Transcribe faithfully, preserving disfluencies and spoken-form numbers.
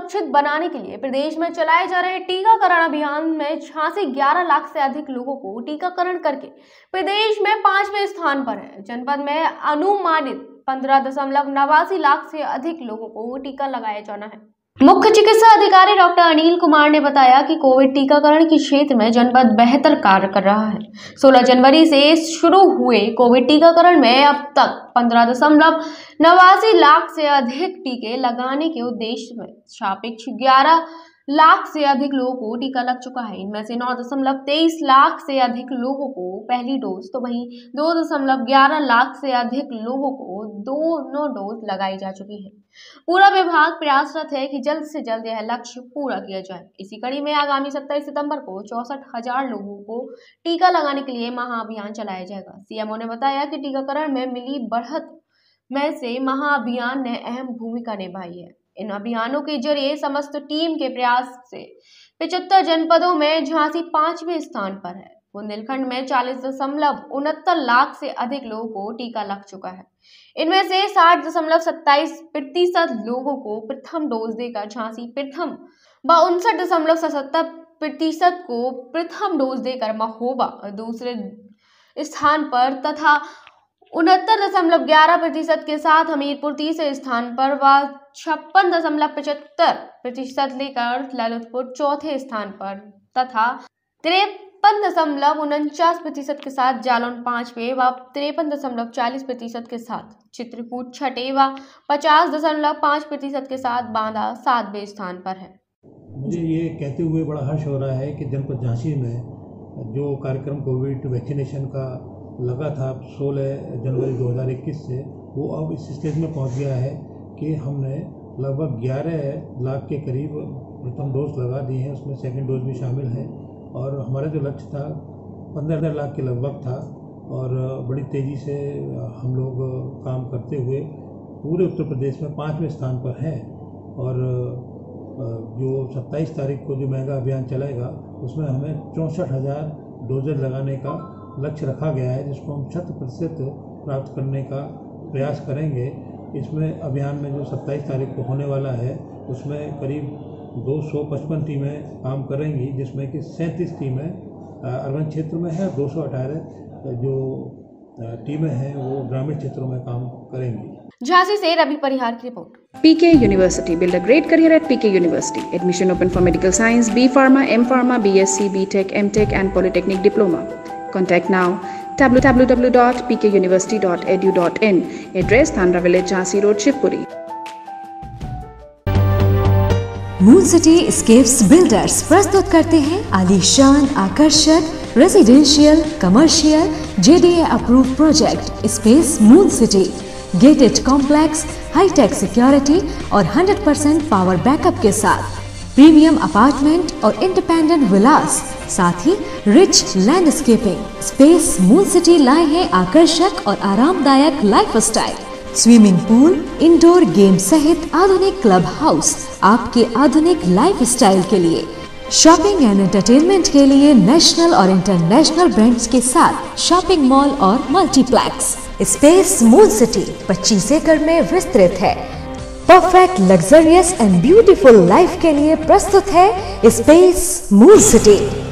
सुरक्षित बनाने के लिए प्रदेश में चलाए जा रहे टीकाकरण अभियान में झांसी ग्यारह लाख से अधिक लोगों को टीकाकरण करके प्रदेश में पांचवें स्थान पर है। जनपद में अनुमानित पंद्रह दशमलव नवासी लाख से अधिक लोगों को टीका लगाया जाना है। मुख्य चिकित्सा अधिकारी डॉक्टर अनिल कुमार ने बताया कि कोविड टीकाकरण के क्षेत्र में जनपद बेहतर कार्य कर रहा है। सोलह जनवरी से शुरू हुए कोविड टीकाकरण में अब तक पंद्रह दशमलव नवासी लाख से अधिक टीके लगाने के उद्देश्य में सापेक्ष ग्यारह लाख से अधिक लोगों को टीका लग चुका है। इनमें से नौ दशमलव तेईस लाख से अधिक लोगों को पहली डोज तो वहीं दो दशमलव ग्यारह लाख से अधिक लोगों को दोनों डोज लगाई जा चुकी है। पूरा विभाग प्रयासरत है कि जल्द से जल्द यह लक्ष्य पूरा किया जाए। इसी कड़ी में आगामी सत्ताईस सितंबर को चौसठ हजार लोगों को टीका लगाने के लिए महाअभियान चलाया जाएगा। सीएमओ ने बताया कि टीकाकरण में मिली बढ़त में से महाअभियान ने अहम भूमिका निभाई है। इन अभियानों के जरिए समस्त टीम के प्रयास से पिछहत्तर जनपदों में झांसी पांचवें स्थान पर है। बुंदेलखंड में चालीस दशमलव उनहत्तर लाख से अधिक लोगों को टीका लग चुका है। इनमें से साठ दशमलव सत्ताईस प्रतिशत लोगों को प्रथम डोज देकर झांसी प्रथम व उनसठ दशमलव सतहत्तर प्रतिशत को प्रथम डोज देकर महोबा दूसरे स्थान पर तथा उनहत्तर दशमलव ग्यारह प्रतिशत के साथ हमीरपुर तीसरे स्थान पर व छप्पन दशमलव पचहत्तर प्रतिशत लेकर ललितपुर चौथे स्थान पर तथा तिरपन दशमलव उनचास प्रतिशत के साथ जालौन पांचवें व तिरपन दशमलव चालीस प्रतिशत के साथ चित्रकूट छठे व पचास दशमलव पाँच प्रतिशत के साथ बांदा सातवें स्थान पर है। मुझे ये कहते हुए बड़ा हर्ष हो रहा है कि जनपद झांसी में जो कार्यक्रम कोविड वैक्सीनेशन का लगा था सोलह जनवरी दो हज़ार इक्कीस से, वो अब इस स्टेज में पहुंच गया है कि हमने लगभग ग्यारह लाख के करीब प्रथम डोज लगा दिए हैं, उसमें सेकंड डोज भी शामिल है। और हमारा जो लक्ष्य था पंद्रह लाख के लगभग था और बड़ी तेज़ी से हम लोग काम करते हुए पूरे उत्तर प्रदेश में पाँचवें स्थान पर हैं। और जो सत्ताईस तारीख को जो मेगा अभियान चलेगा उसमें हमें चौंसठ हज़ार डोजेज लगाने का लक्ष्य रखा गया है, जिसको हम शत प्रतिशत प्राप्त करने का प्रयास करेंगे। इसमें अभियान में जो सत्ताईस तारीख को होने वाला है उसमें करीब दो सौ पचपन टीमें काम करेंगी, जिसमें कि सैंतीस टीमें अर्बन क्षेत्र में है, दो सौ अठारह जो टीमें हैं वो ग्रामीण क्षेत्रों में काम करेंगी। झांसी से रवि परिहार की रिपोर्ट। P K University. Build a great career at P K University. Admission open for medical science, B Pharma, M Pharma, B S c, B Tech, M Tech and Polytechnic Diploma. Contact now w w w dot p k university dot e d u dot in. Address Thandra Village, Jhansi Road, Shivpuri. Moon city escapes builders प्रस्तुत करते हैं आलीशान आकर्षक residential commercial J D A approve project space moon city. Gated complex, hitech security और hundred percent power backup के साथ premium apartment और independent villas, साथ ही rich landscaping. Space moon city लाए हैं आकर्षक और आरामदायक lifestyle, swimming pool, indoor game सहित आधुनिक क्लब हाउस आपके आधुनिक लाइफस्टाइल के लिए। शॉपिंग एंड एंटरटेनमेंट के लिए नेशनल और इंटरनेशनल ब्रांड्स के साथ शॉपिंग मॉल और मल्टीप्लेक्स। स्पेस मून सिटी पच्चीस एकड़ में विस्तृत है। Perfect luxurious and beautiful life के लिए प्रस्तुत है स्पेस मून सिटी।